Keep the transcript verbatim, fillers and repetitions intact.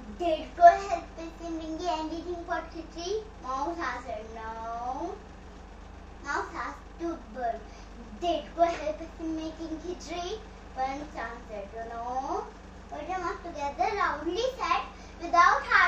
Did God help us in bringing anything for khichdi? Mouse answered no. Mouse asked Toothbird, did God help us in making khichdi? Bunch answered no. Put them up together loudly said, without